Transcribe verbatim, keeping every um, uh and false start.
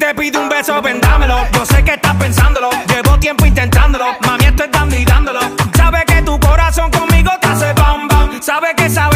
te pide un beso, ven dámelo. Yo sé que estás pensándolo, llevo tiempo intentándolo. Mami, estoy dando y dándolo. Sabe que tu corazón conmigo te hace bam bam. Sabe que esa